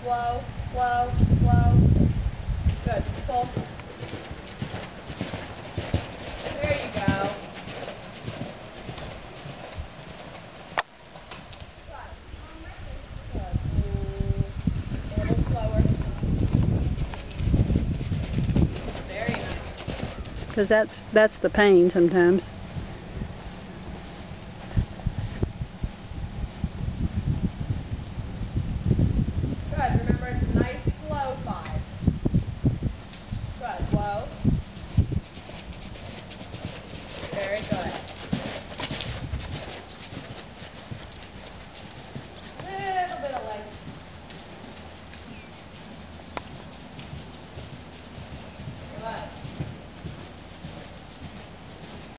Whoa, whoa, whoa. Good. Pull. There you go. A little slower. Very nice. Because that's the pain sometimes.